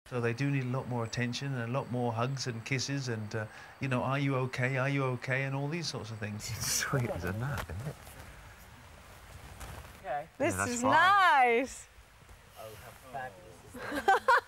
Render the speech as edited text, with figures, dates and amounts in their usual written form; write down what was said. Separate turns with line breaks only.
So they do need a lot more attention and a lot more hugs and kisses and, you know, are you okay? Are you okay? And all these sorts of things.
It's sweet as a nut, isn't it?
Okay.
This
that's
is
fine.
nice.
Oh, how fabulous is that?